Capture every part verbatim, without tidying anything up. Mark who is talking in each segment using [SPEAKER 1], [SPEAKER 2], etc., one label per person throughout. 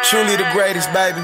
[SPEAKER 1] Truly the greatest, baby.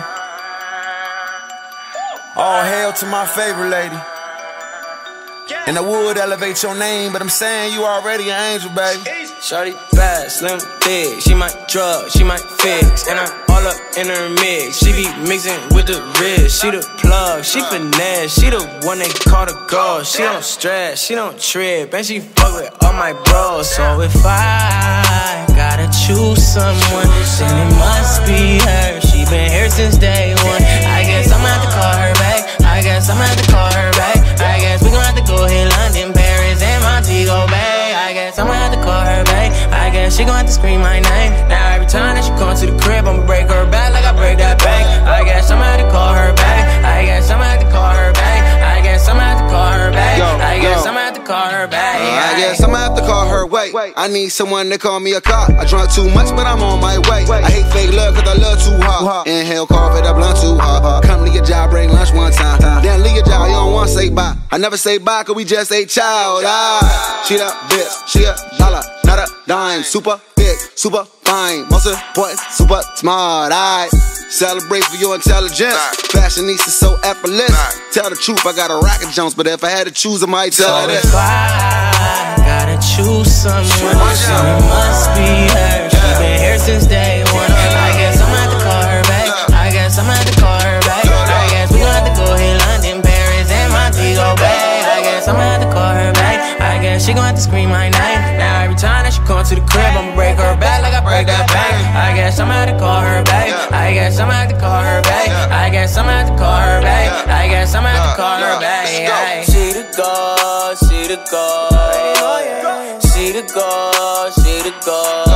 [SPEAKER 1] All hail to my favorite lady. And I would elevate your name, but I'm saying you already an angel, baby.
[SPEAKER 2] Shawty bad, slim, big. She might drug, she might fix. And I'm all up in her mix. She be mixing with the wrist. She the plug, she finesse. She the one they call the girl. She don't stress, she don't trip. And she fuck with all my bros. So if I gotta choose someone, then it must be her. She been here since day one. I guess I'ma have to call her back. I guess I'ma have to call her back. I guess we gon' have to go hit London, Paris, and Montego Bay. I guess I'ma have to call her back. I guess she gon' have to scream my name. Now every time that she come to the crib, I'ma break her back like I break that bank. I guess I'ma have to call her back. I guess I'ma have to call her back. I guess I'ma have to call her back. I guess I'ma have to call her back.
[SPEAKER 3] I guess I'ma have to call her, wait. I need someone to call me a cop. I drunk too much, but I'm on my way. I hate fake love cause I love too hard. Inhale, cough it up, blunt too hard. Come to your job, bring lunch one time. Then leave your job, you don't wanna say bye. I never say bye cause we just a child. Ah, she that bitch, she a dollar, not a dime. Super big, super fine, most important, super smart. I celebrate for your intelligence. Fashionista so effortless. Tell the truth, I got a racket Jones, but if I had to choose, I might tell her this.
[SPEAKER 2] If I gotta choose someone, then it must be her. She been here since day one. I guess I'ma have to call her back. I guess I'ma have to call her back. I guess we gon' have to go hit London, Paris, and Montego Bay. I guess I'ma have to call her back. I guess she gon' have to scream my name. Now every time that she come to the crib, I'ma break her back like I break that bank. I guess I'ma have to call her back. I guess I'ma have to call her back. I guess I'ma have to call her back. I guess I'ma have to call her back. She the god, she the god. She the god, she the god.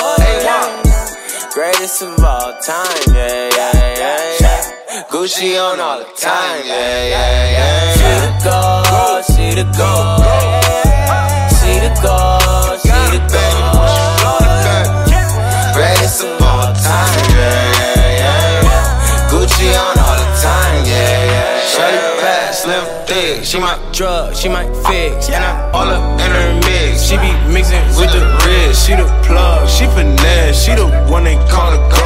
[SPEAKER 2] Greatest of all time, yeah, yeah, yeah, yeah. Gucci on all the time, yeah, yeah, yeah. She the god, she the god. She the god, she the god. Greatest of all time, yeah, yeah, yeah. Gucci on all the time, yeah, yeah. Shawty bad, slim, thick. She might drug, she might fix. And I'm all up in her mix. She be mixing with the wrist. She the plug, she finesse. She the one they call the